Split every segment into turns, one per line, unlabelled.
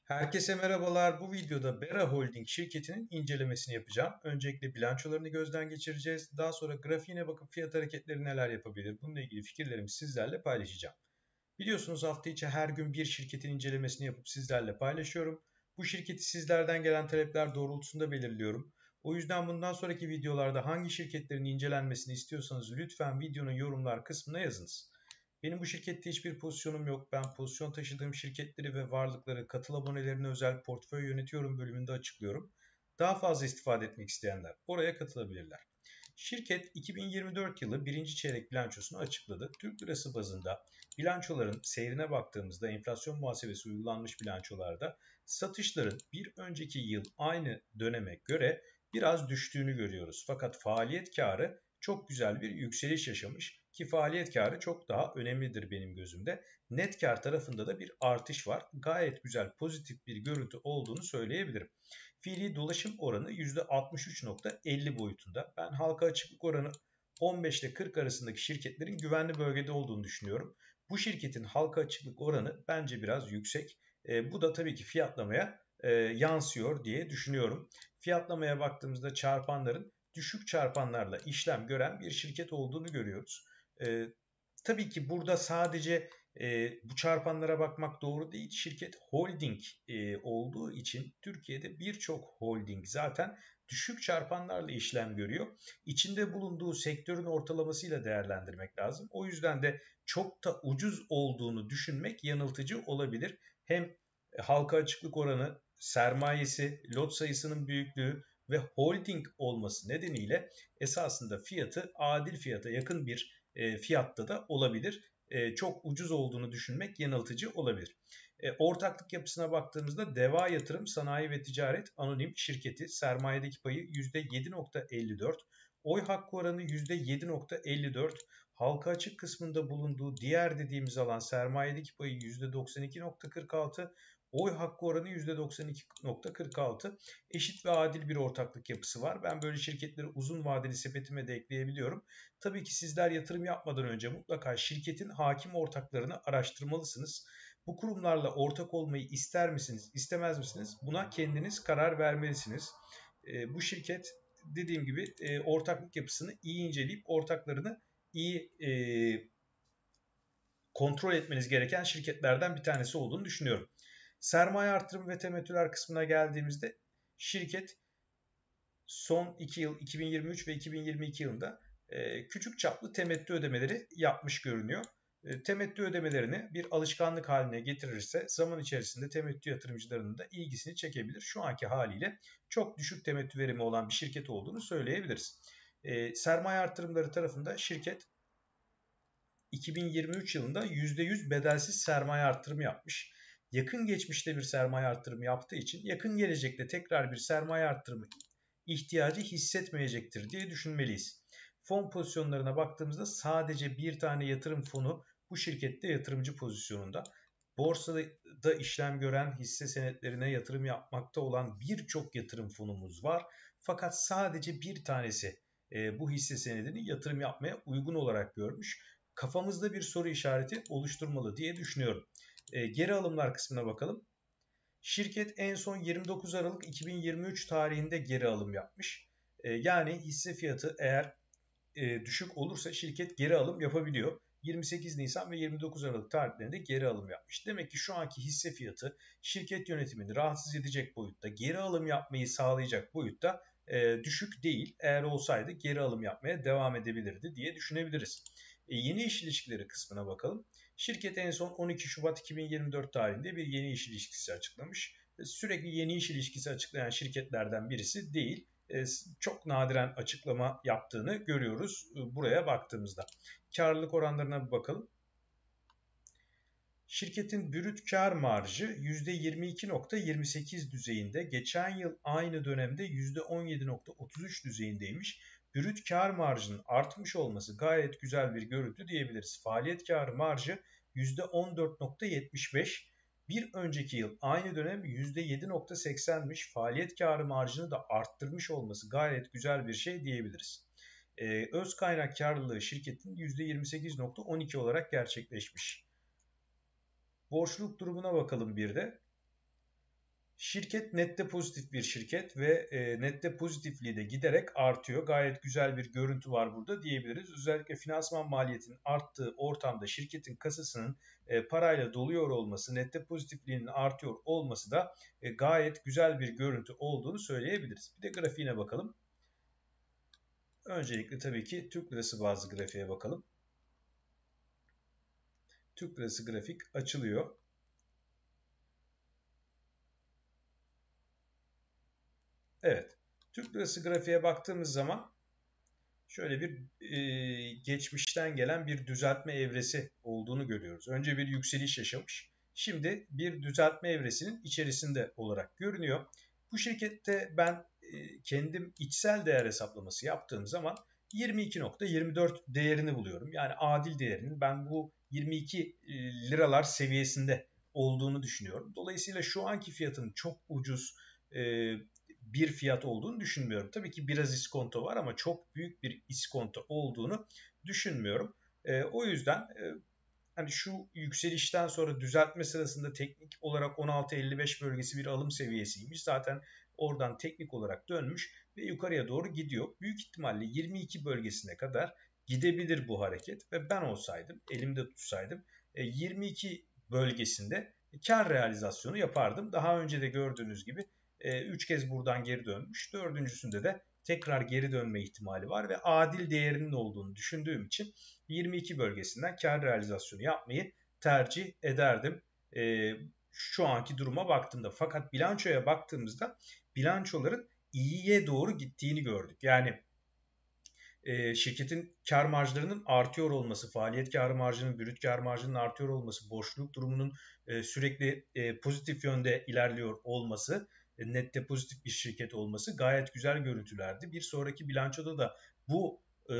Herkese merhabalar. Bu videoda Bera Holding şirketinin incelemesini yapacağım. Öncelikle bilançolarını gözden geçireceğiz. Daha sonra grafiğine bakıp fiyat hareketleri neler yapabilir? Bununla ilgili fikirlerimi sizlerle paylaşacağım. Biliyorsunuz hafta içi her gün bir şirketin incelemesini yapıp sizlerle paylaşıyorum. Bu şirketi sizlerden gelen talepler doğrultusunda belirliyorum. O yüzden bundan sonraki videolarda hangi şirketlerin incelenmesini istiyorsanız lütfen videonun yorumlar kısmına yazınız. Benim bu şirkette hiçbir pozisyonum yok. Ben pozisyon taşıdığım şirketleri ve varlıkları katıl abonelerine özel portföy yönetiyorum bölümünde açıklıyorum. Daha fazla istifade etmek isteyenler oraya katılabilirler. Şirket 2024 yılı birinci çeyrek bilançosunu açıkladı. Türk lirası bazında bilançoların seyrine baktığımızda enflasyon muhasebesi uygulanmış bilançolarda satışların bir önceki yıl aynı döneme göre biraz düştüğünü görüyoruz. Fakat faaliyet karı çok güzel bir yükseliş yaşamış ki faaliyet karı çok daha önemlidir benim gözümde. Net kar tarafında da bir artış var. Gayet güzel pozitif bir görüntü olduğunu söyleyebilirim. Fiili dolaşım oranı %63.50 boyutunda. Ben halka açıklık oranı 15 ile 40 arasındaki şirketlerin güvenli bölgede olduğunu düşünüyorum. Bu şirketin halka açıklık oranı bence biraz yüksek. Bu da tabii ki fiyatlamaya yansıyor diye düşünüyorum. Fiyatlamaya baktığımızda çarpanların düşük çarpanlarla işlem gören bir şirket olduğunu görüyoruz. Tabii ki burada sadece bu çarpanlara bakmak doğru değil. Şirket holding olduğu için Türkiye'de birçok holding zaten düşük çarpanlarla işlem görüyor. İçinde bulunduğu sektörün ortalamasıyla değerlendirmek lazım. O yüzden de çok da ucuz olduğunu düşünmek yanıltıcı olabilir. Hem halka açıklık oranı, sermayesi, lot sayısının büyüklüğü ve holding olması nedeniyle esasında fiyatı adil fiyata yakın bir fiyatta da olabilir. Çok ucuz olduğunu düşünmek yanıltıcı olabilir. Ortaklık yapısına baktığımızda Deva Yatırım Sanayi ve Ticaret Anonim Şirketi sermayedeki payı %7.54, oy hakkı oranı %7.54, halka açık kısmında bulunduğu diğer dediğimiz alan sermayedeki payı %92.46, oy hakkı oranı %92.46. Eşit ve adil bir ortaklık yapısı var. Ben böyle şirketleri uzun vadeli sepetime de ekleyebiliyorum. Tabii ki sizler yatırım yapmadan önce mutlaka şirketin hakim ortaklarını araştırmalısınız. Bu kurumlarla ortak olmayı ister misiniz, istemez misiniz? Buna kendiniz karar vermelisiniz. Bu şirket dediğim gibi ortaklık yapısını iyi inceleyip ortaklarını iyi kontrol etmeniz gereken şirketlerden bir tanesi olduğunu düşünüyorum. Sermaye artırım ve temettüler kısmına geldiğimizde şirket son 2 yıl 2023 ve 2022 yılında küçük çaplı temettü ödemeleri yapmış görünüyor. Temettü ödemelerini bir alışkanlık haline getirirse zaman içerisinde temettü yatırımcılarının da ilgisini çekebilir. Şu anki haliyle çok düşük temettü verimi olan bir şirket olduğunu söyleyebiliriz. Sermaye artırımları tarafında şirket 2023 yılında %100 bedelsiz sermaye artırımı yapmış. Yakın geçmişte bir sermaye artırımı yaptığı için yakın gelecekte tekrar bir sermaye artırımı ihtiyacı hissetmeyecektir diye düşünmeliyiz. Fon pozisyonlarına baktığımızda sadece bir tane yatırım fonu bu şirkette yatırımcı pozisyonunda. Borsada işlem gören hisse senetlerine yatırım yapmakta olan birçok yatırım fonumuz var. Fakat sadece bir tanesi bu hisse senedini yatırım yapmaya uygun olarak görmüş. Kafamızda bir soru işareti oluşturmalı diye düşünüyorum. Geri alımlar kısmına bakalım. Şirket en son 29 Aralık 2023 tarihinde geri alım yapmış. Yani hisse fiyatı eğer düşük olursa şirket geri alım yapabiliyor. 28 Nisan ve 29 Aralık tarihlerinde geri alım yapmış. Demek ki şu anki hisse fiyatı şirket yönetimini rahatsız edecek boyutta, geri alım yapmayı sağlayacak boyutta düşük değil. Eğer olsaydı geri alım yapmaya devam edebilirdi diye düşünebiliriz. Yeni iş ilişkileri kısmına bakalım. Şirket en son 12 Şubat 2024 tarihinde bir yeni iş ilişkisi açıklamış. Sürekli yeni iş ilişkisi açıklayan şirketlerden birisi değil. Çok nadiren açıklama yaptığını görüyoruz buraya baktığımızda. Karlılık oranlarına bir bakalım. Şirketin brüt kar marjı %22.28 düzeyinde, geçen yıl aynı dönemde %17.33 düzeyindeymiş. Brüt kar marjının artmış olması gayet güzel bir görüntü diyebiliriz. Faaliyet kar marjı %14.75, bir önceki yıl aynı dönem %7.80'miş. Faaliyet karı marjını da arttırmış olması gayet güzel bir şey diyebiliriz. Öz kaynak karlılığı şirketin %28.12 olarak gerçekleşmiş. Borçluluk durumuna bakalım bir de. Şirket nette pozitif bir şirket ve nette pozitifliği de giderek artıyor. Gayet güzel bir görüntü var burada diyebiliriz. Özellikle finansman maliyetinin arttığı ortamda şirketin kasasının parayla doluyor olması, nette pozitifliğinin artıyor olması da gayet güzel bir görüntü olduğunu söyleyebiliriz. Bir de grafiğine bakalım. Öncelikle tabii ki Türk lirası bazlı grafiğe bakalım. Türk lirası grafik açılıyor. Evet. Türk lirası grafiğe baktığımız zaman şöyle bir geçmişten gelen bir düzeltme evresi olduğunu görüyoruz. Önce bir yükseliş yaşamış. Şimdi bir düzeltme evresinin içerisinde olarak görünüyor. Bu şirkette ben kendim içsel değer hesaplaması yaptığım zaman 22.24 değerini buluyorum. Yani adil değerinin ben bu 22 liralar seviyesinde olduğunu düşünüyorum. Dolayısıyla şu anki fiyatın çok ucuz bir fiyat olduğunu düşünmüyorum. Tabii ki biraz iskonto var ama çok büyük bir iskonto olduğunu düşünmüyorum. O yüzden hani şu yükselişten sonra düzeltme sırasında teknik olarak 16.55 bölgesi bir alım seviyesiymiş. Zaten oradan teknik olarak dönmüş ve yukarıya doğru gidiyor. Büyük ihtimalle 22 bölgesine kadar gidebilir bu hareket ve ben olsaydım, elimde tutsaydım 22 bölgesinde kar realizasyonu yapardım. Daha önce de gördüğünüz gibi 3 kez buradan geri dönmüş. Dördüncüsünde de tekrar geri dönme ihtimali var ve adil değerinin olduğunu düşündüğüm için 22 bölgesinden kar realizasyonu yapmayı tercih ederdim. Şu anki duruma baktığımda. Fakat bilançoya baktığımızda bilançoların iyiye doğru gittiğini gördük. Yani şirketin kar marjlarının artıyor olması, faaliyet kar marjının, brüt kar marjının artıyor olması, borçluluk durumunun sürekli pozitif yönde ilerliyor olması, nette pozitif bir şirket olması gayet güzel görüntülerdi. Bir sonraki bilançoda da bu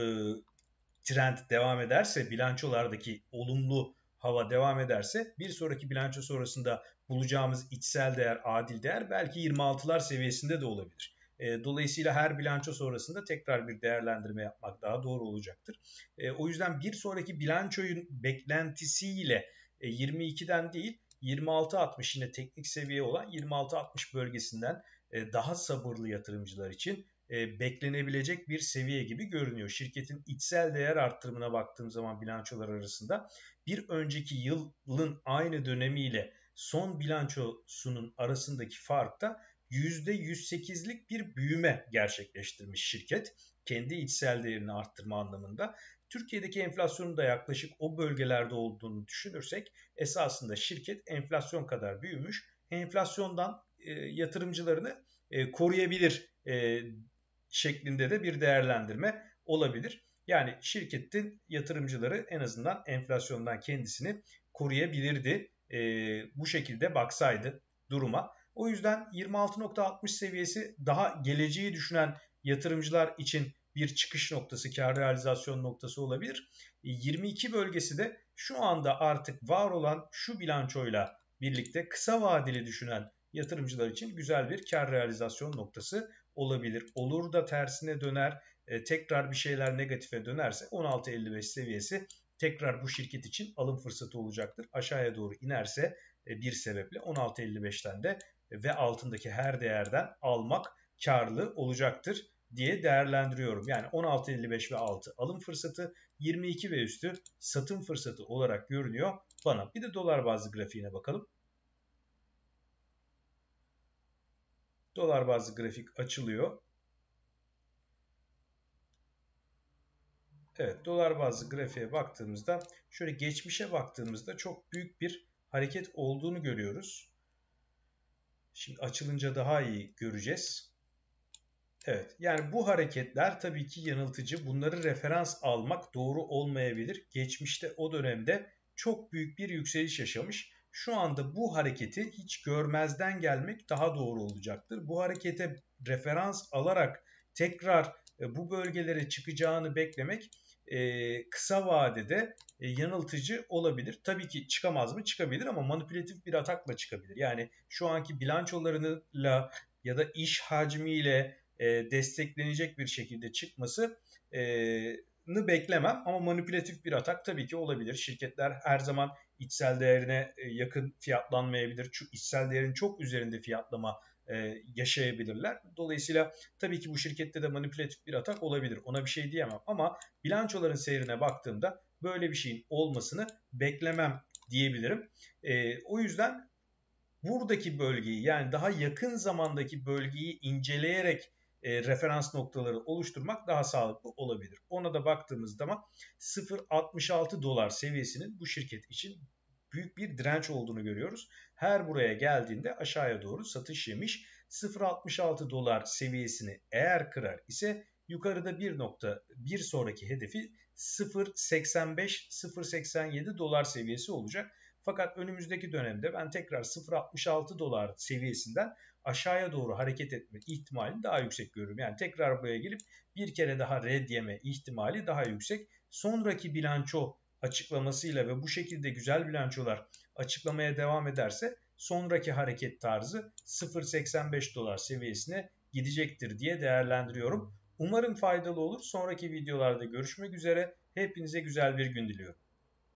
trend devam ederse, bilançolardaki olumlu hava devam ederse bir sonraki bilanço sonrasında bulacağımız içsel değer, adil değer belki 26'lar seviyesinde de olabilir. Dolayısıyla her bilanço sonrasında tekrar bir değerlendirme yapmak daha doğru olacaktır. O yüzden bir sonraki bilançoyun beklentisiyle 22'den değil 26-60 yine teknik seviye olan 26-60 bölgesinden daha sabırlı yatırımcılar için beklenebilecek bir seviye gibi görünüyor. Şirketin içsel değer arttırımına baktığım zaman bilançolar arasında bir önceki yılın aynı dönemiyle son bilançosunun arasındaki farkta %108'lik bir büyüme gerçekleştirmiş şirket. Kendi içsel değerini arttırma anlamında. Türkiye'deki enflasyonun da yaklaşık o bölgelerde olduğunu düşünürsek esasında şirket enflasyon kadar büyümüş. Enflasyondan yatırımcılarını koruyabilir şeklinde de bir değerlendirme olabilir. Yani şirketin yatırımcıları en azından enflasyondan kendisini koruyabilirdi. Bu şekilde baksaydı duruma. O yüzden 26.60 seviyesi daha geleceği düşünen yatırımcılar için bir çıkış noktası, kar realizasyon noktası olabilir. 22 bölgesi de şu anda artık var olan şu bilançoyla birlikte kısa vadeli düşünen yatırımcılar için güzel bir kar realizasyon noktası olabilir. Olur da tersine döner, tekrar bir şeyler negatife dönerse 16.55 seviyesi tekrar bu şirket için alım fırsatı olacaktır. Aşağıya doğru inerse bir sebeple 16.55'ten de ve altındaki her değerden almak karlı olacaktır diye değerlendiriyorum. Yani 16.55 ve altı alım fırsatı, 22 ve üstü satım fırsatı olarak görünüyor bana. Bir de dolar bazlı grafiğine bakalım. Dolar bazlı grafik açılıyor. Evet, dolar bazlı grafiğe baktığımızda şöyle geçmişe baktığımızda çok büyük bir hareket olduğunu görüyoruz. Şimdi açılınca daha iyi göreceğiz. Evet, yani bu hareketler tabii ki yanıltıcı. Bunları referans almak doğru olmayabilir. Geçmişte o dönemde çok büyük bir yükseliş yaşamış. Şu anda bu hareketi hiç görmezden gelmek daha doğru olacaktır. Bu harekete referans alarak tekrar bu bölgelere çıkacağını beklemek kısa vadede yanıltıcı olabilir. Tabii ki çıkamaz mı? Çıkabilir ama manipülatif bir atakla çıkabilir. Yani şu anki bilançolarıyla ya da iş hacmiyle desteklenecek bir şekilde çıkması beklemem ama manipülatif bir atak tabii ki olabilir. Şirketler her zaman içsel değerine yakın fiyatlanmayabilir. İçsel değerin çok üzerinde fiyatlama yaşayabilirler. Dolayısıyla tabii ki bu şirkette de manipülatif bir atak olabilir. Ona bir şey diyemem ama bilançoların seyrine baktığımda böyle bir şeyin olmasını beklemem diyebilirim. O yüzden buradaki bölgeyi, yani daha yakın zamandaki bölgeyi inceleyerek referans noktaları oluşturmak daha sağlıklı olabilir. Ona da baktığımız zaman 0.66 dolar seviyesinin bu şirket için büyük bir direnç olduğunu görüyoruz. Her buraya geldiğinde aşağıya doğru satış yemiş. 0.66 dolar seviyesini eğer kırar ise yukarıda bir sonraki hedefi 0.85-0.87 dolar seviyesi olacak. Fakat önümüzdeki dönemde ben tekrar 0.66 dolar seviyesinden aşağıya doğru hareket etme ihtimalini daha yüksek görüyorum. Yani tekrar buraya gelip bir kere daha red yeme ihtimali daha yüksek. Sonraki bilanço açıklamasıyla ve bu şekilde güzel bilançolar açıklamaya devam ederse sonraki hareket tarzı 0.85 dolar seviyesine gidecektir diye değerlendiriyorum. Umarım faydalı olur. Sonraki videolarda görüşmek üzere. Hepinize güzel bir gün diliyorum.